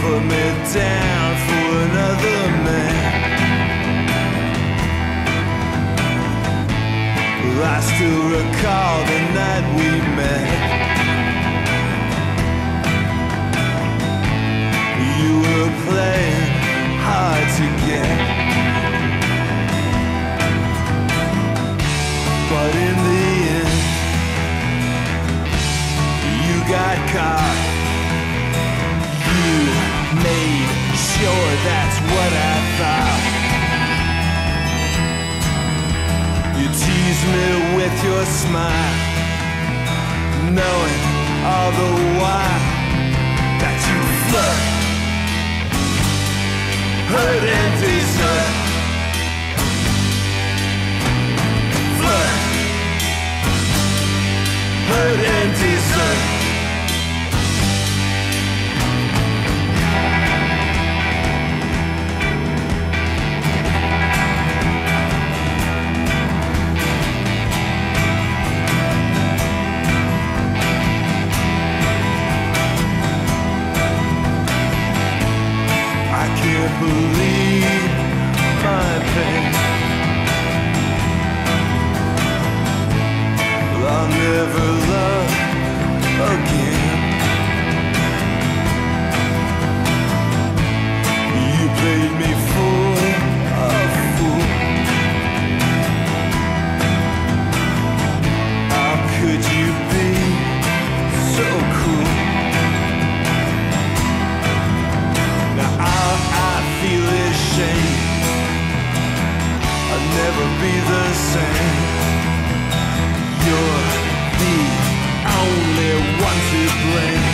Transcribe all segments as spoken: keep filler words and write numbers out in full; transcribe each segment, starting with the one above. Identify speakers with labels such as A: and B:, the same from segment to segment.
A: put me down for another man. Well, I still recall the night we met. You were playing hard to get, but in the end you got caught. You made sure that's what I thought. You teased me with your smile, knowing all the while that you flirt, hurt and desert. Flirt, hurt and desert. I can't believe my pain. Well, I'll never love again. You played me for a fool. How could you be so cruel? Now all I feel is shame. I'll never be the same. You're the only one to blame.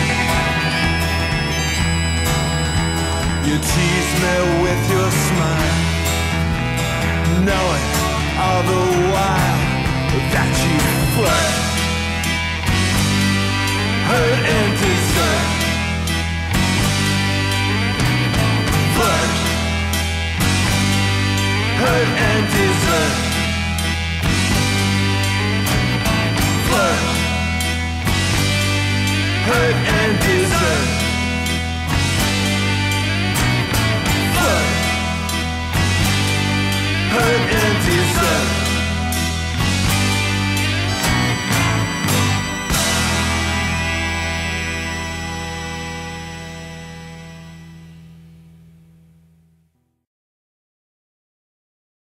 A: You tease me with your smile, knowing all the while that you flirt, hurt and desire.